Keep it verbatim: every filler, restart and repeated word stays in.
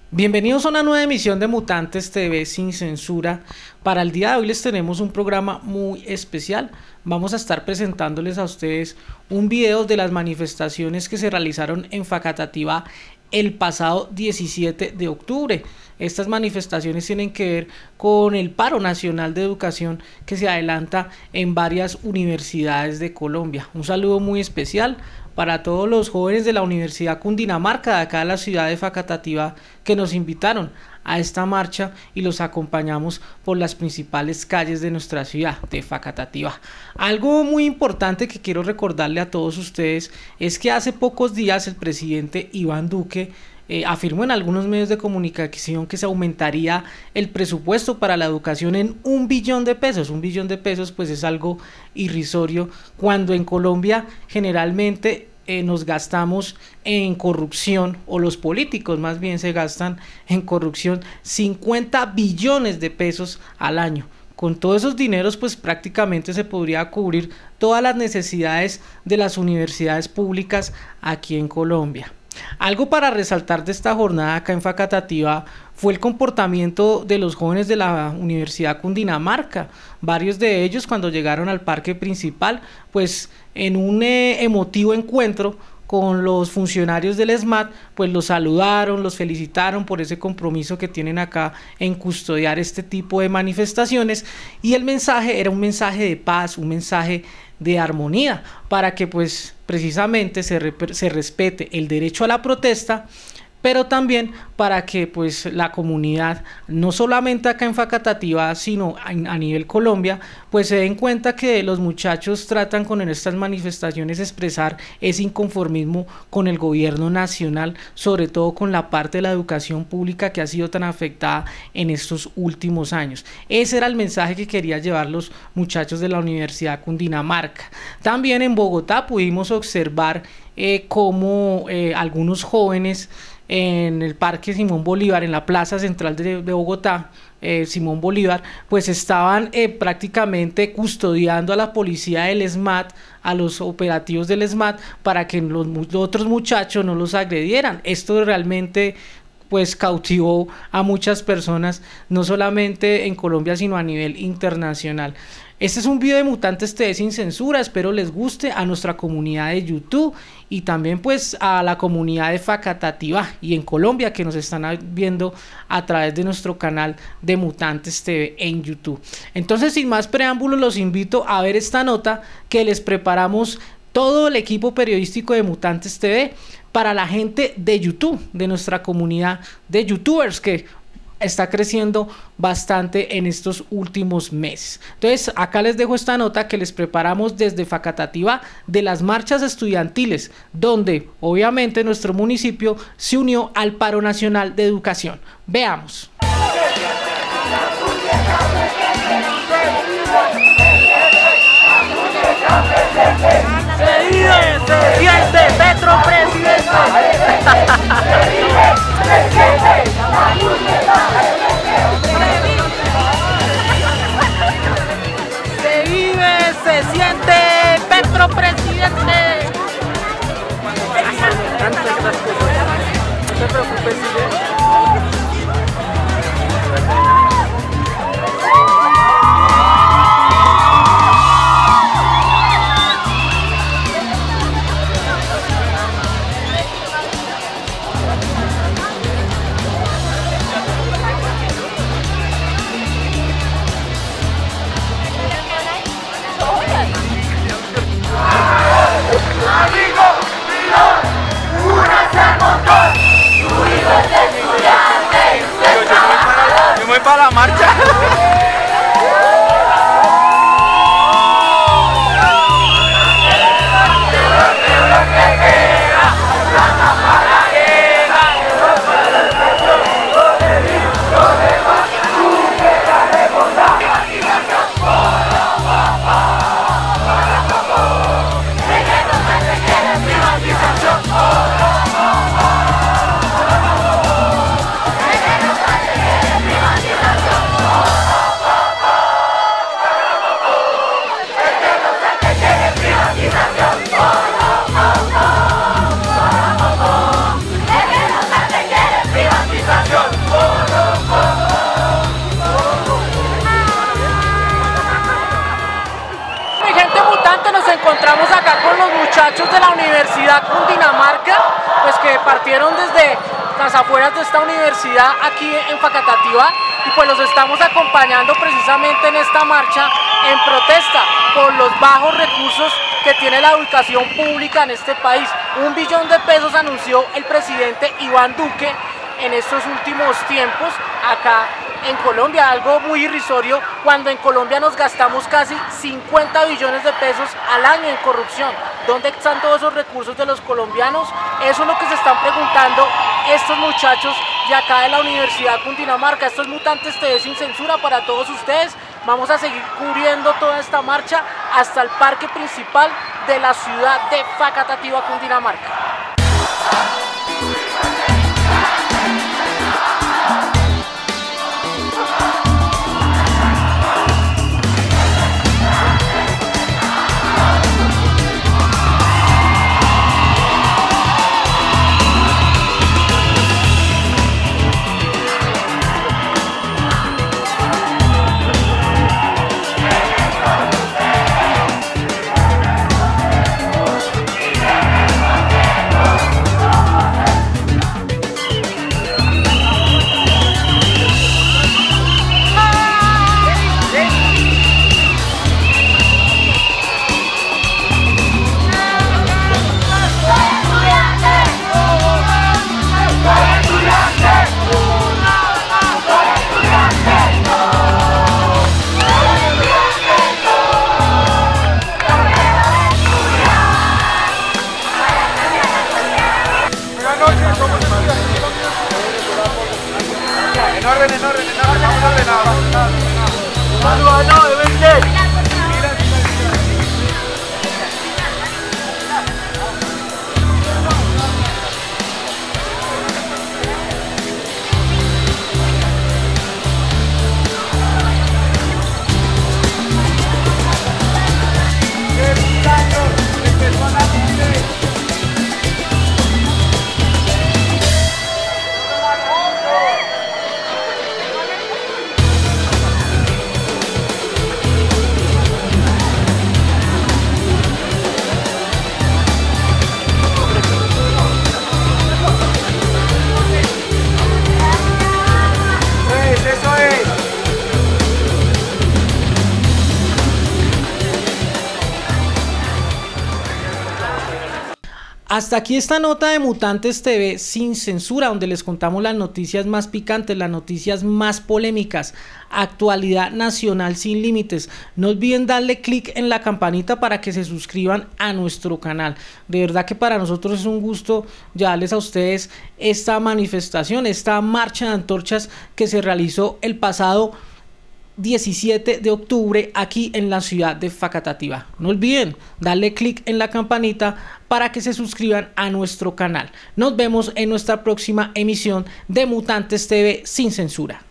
Bienvenidos a una nueva emisión de Mutantes T V sin censura. Para el día de hoy les tenemos un programa muy especial. Vamos a estar presentándoles a ustedes un video de las manifestaciones que se realizaron en Facatativá el pasado diecisiete de octubre. Estas manifestaciones tienen que ver con el paro nacional de educación que se adelanta en varias universidades de Colombia. Un saludo muy especial para todos los jóvenes de la Universidad Cundinamarca de acá de la ciudad de Facatativá que nos invitaron a esta marcha y los acompañamos por las principales calles de nuestra ciudad de Facatativá. Algo muy importante que quiero recordarle a todos ustedes es que hace pocos días el presidente Iván Duque Eh, afirmó en algunos medios de comunicación que se aumentaría el presupuesto para la educación en un billón de pesos. Un billón de pesos pues es algo irrisorio cuando en Colombia generalmente eh, nos gastamos en corrupción, o los políticos más bien se gastan en corrupción cincuenta billones de pesos al año. Con todos esos dineros pues prácticamente se podría cubrir todas las necesidades de las universidades públicas aquí en Colombia. Algo para resaltar de esta jornada acá en Facatativá fue el comportamiento de los jóvenes de la Universidad Cundinamarca. Varios de ellos, cuando llegaron al parque principal, pues en un eh, emotivo encuentro con los funcionarios del ESMAD, pues los saludaron, los felicitaron por ese compromiso que tienen acá en custodiar este tipo de manifestaciones, y el mensaje era un mensaje de paz, un mensaje de armonía, para que pues precisamente se, se respete el derecho a la protesta, pero también para que pues la comunidad, no solamente acá en Facatativá, sino a, a nivel Colombia, pues se den cuenta que los muchachos tratan con estas manifestaciones expresar ese inconformismo con el gobierno nacional, sobre todo con la parte de la educación pública que ha sido tan afectada en estos últimos años. Ese era el mensaje que querían llevar los muchachos de la Universidad Cundinamarca. También en Bogotá pudimos observar eh, cómo eh, algunos jóvenes en el Parque Simón Bolívar, en la plaza central de, de Bogotá, eh, Simón Bolívar, pues estaban eh, prácticamente custodiando a la policía del ESMAD, a los operativos del ESMAD, para que los, los otros muchachos no los agredieran. Esto realmente pues cautivó a muchas personas, no solamente en Colombia, sino a nivel internacional. Este es un video de Mutantes T V sin censura, espero les guste, a nuestra comunidad de YouTube y también pues a la comunidad de Facatativá y en Colombia que nos están viendo a través de nuestro canal de Mutantes T V en YouTube. Entonces, sin más preámbulos, los invito a ver esta nota que les preparamos todo el equipo periodístico de Mutantes T V para la gente de YouTube, de nuestra comunidad de youtubers que está creciendo bastante en estos últimos meses. Entonces acá les dejo esta nota que les preparamos desde Facatativá de las marchas estudiantiles, donde obviamente nuestro municipio se unió al paro nacional de educación. Veamos. Se vive, se siente, Petro presidente. Se vive, se siente, Petro presidente. No se preocupe, sigue. las afueras de esta universidad aquí en Facatativá, y pues los estamos acompañando precisamente en esta marcha en protesta por los bajos recursos que tiene la educación pública en este país. Un billón de pesos anunció el presidente Iván Duque en estos últimos tiempos acá en Colombia, algo muy irrisorio cuando en Colombia nos gastamos casi cincuenta billones de pesos al año en corrupción. ¿Dónde están todos esos recursos de los colombianos? Eso es lo que se están preguntando estos muchachos de acá de la Universidad Cundinamarca. Estos Mutantes T V sin censura para todos ustedes. Vamos a seguir cubriendo toda esta marcha hasta el parque principal de la ciudad de Facatativá, Cundinamarca. En orden, en orden, en orden, vamos ordenados, ordenados, ordenados. ¡Saludos, no, de veinte! Hasta aquí esta nota de Mutantes T V sin censura, donde les contamos las noticias más picantes, las noticias más polémicas, actualidad nacional sin límites. No olviden darle clic en la campanita para que se suscriban a nuestro canal. De verdad que para nosotros es un gusto llevarles a ustedes esta manifestación, esta marcha de antorchas que se realizó el pasado diecisiete de octubre aquí en la ciudad de Facatativá. No olviden darle clic en la campanita para que se suscriban a nuestro canal. Nos vemos en nuestra próxima emisión de Mutantes T V sin censura.